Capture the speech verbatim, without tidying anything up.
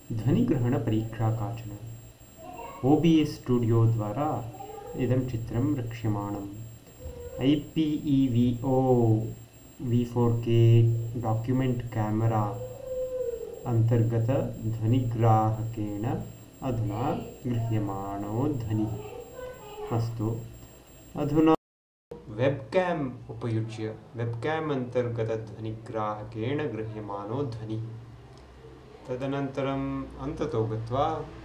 ध्वनिग्रहणपरीक्षा काचन। ओ B S studio द्वारा इदं चित्रं रक्ष्यमाणम्। I P E V O V four K document camera अन्तर्गत ध्वनिग्राहकेण अधुना गृह्यमाणो ध्वनिः। अस्तु, अधुना वेब्क्याम् उपयुज्य वेब्क्याम् अन्तर्गतध्वनिग्राहकेण गृह्यमाणो ध्वनिः। तदनन्तरम् अन्ततो गत्वा